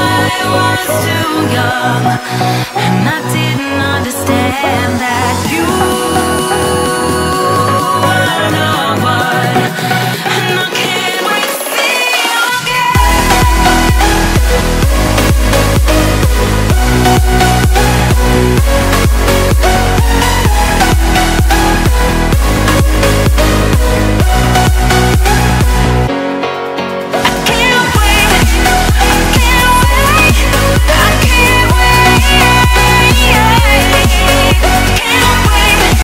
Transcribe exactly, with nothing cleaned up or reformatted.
was too young, and I didn't understand that you were no one, and I can't